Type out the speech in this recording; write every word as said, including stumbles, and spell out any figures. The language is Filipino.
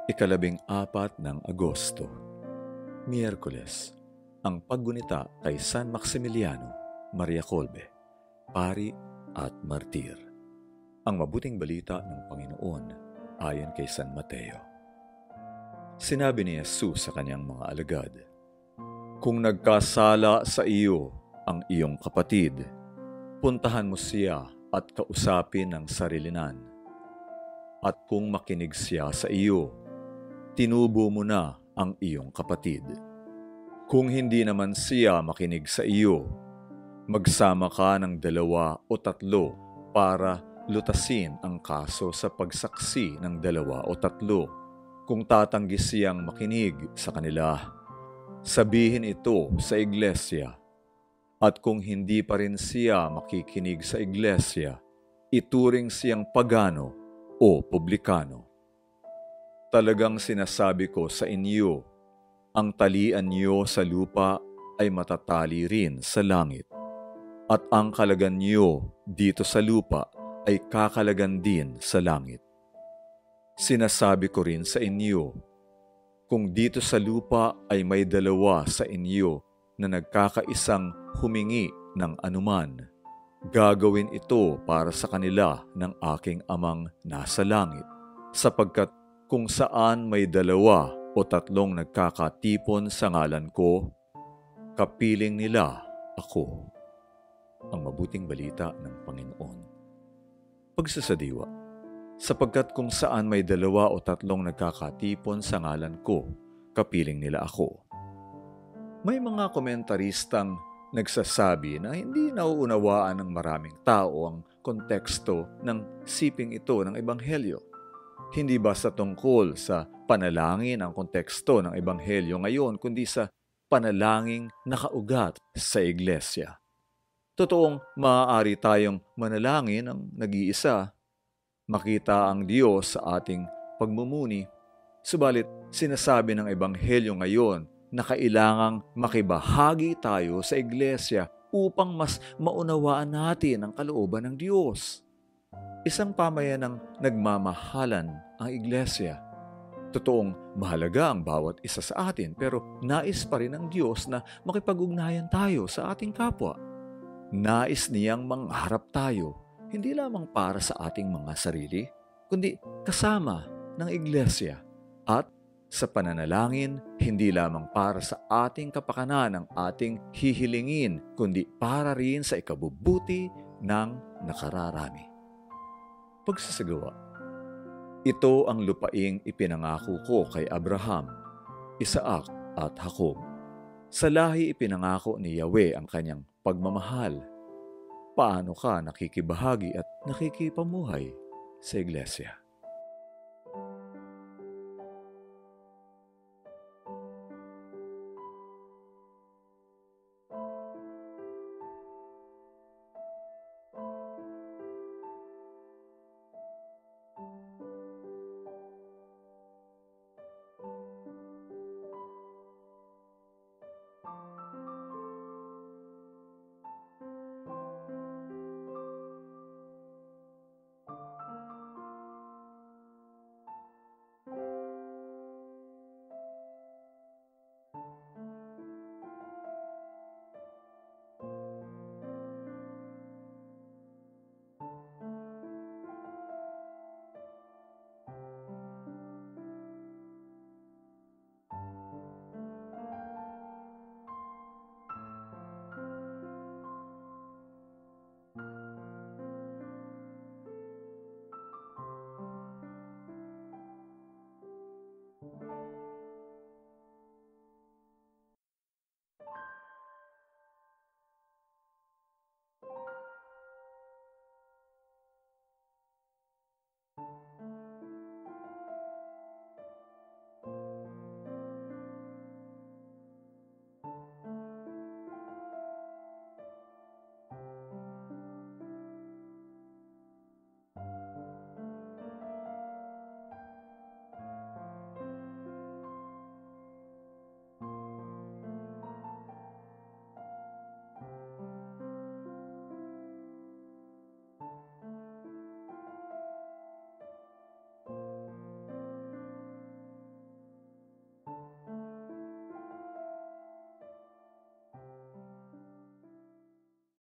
Ikalabing apat ng Agosto, Miyerkules, ang paggunita kay San Maximiliano Maria Kolbe, Pari at Martir. Ang mabuting balita ng Panginoon ayon kay San Mateo. Sinabi ni Jesus sa kanyang mga alagad, "Kung nagkasala sa iyo ang iyong kapatid, puntahan mo siya at kausapin ng sarilinan. At kung makinig siya sa iyo, tinubo mo na ang iyong kapatid. Kung hindi naman siya makinig sa iyo, magsama ka ng dalawa o tatlo para lutasin ang kaso sa pagsaksi ng dalawa o tatlo. Kung tatanggi siyang makinig sa kanila, sabihin ito sa iglesia. At kung hindi pa rin siya makikinig sa iglesia, ituring siyang pagano o publikano. Talagang sinasabi ko sa inyo, ang talian niyo sa lupa ay matatali rin sa langit, at ang kalagan niyo dito sa lupa ay kakalagan din sa langit. Sinasabi ko rin sa inyo, kung dito sa lupa ay may dalawa sa inyo na nagkakaisang humingi ng anuman, gagawin ito para sa kanila ng aking Amang nasa langit, sapagkat kung saan may dalawa o tatlong nagkakatipon sa ngalan ko, kapiling nila ako." Ang mabuting balita ng Panginoon. Pagsasadiwa, sapagkat kung saan may dalawa o tatlong nagkakatipon sa ngalan ko, kapiling nila ako. May mga komentaristang nagsasabi na hindi nauunawaan ng maraming tao ang konteksto ng siping ito ng Ebanghelyo. Hindi basta tungkol sa panalangin ang konteksto ng Ebanghelyo ngayon, kundi sa panalangin nakaugat sa iglesia. Totoong maaari tayong manalangin ng nag-iisa, makita ang Diyos sa ating pagmumuni. Subalit sinasabi ng Ebanghelyo ngayon na kailangang makibahagi tayo sa iglesia upang mas maunawaan natin ang kalooban ng Diyos. Isang pamayanang nagmamahalan ang iglesia. Totoong mahalaga ang bawat isa sa atin, pero nais pa rin ng Diyos na makipag-ugnayan tayo sa ating kapwa. Nais niyang mangharap tayo, hindi lamang para sa ating mga sarili, kundi kasama ng iglesia, at sa pananalangin, hindi lamang para sa ating kapakanan ang ating hihilingin, kundi para rin sa ikabubuti ng nakararami. Pagsasagawa, ito ang lupaing ipinangako ko kay Abraham, Isaac at Jacob. Sa lahi ipinangako ni Yahweh ang kanyang pagmamahal. Paano ka nakikibahagi at nakikipamuhay sa iglesia?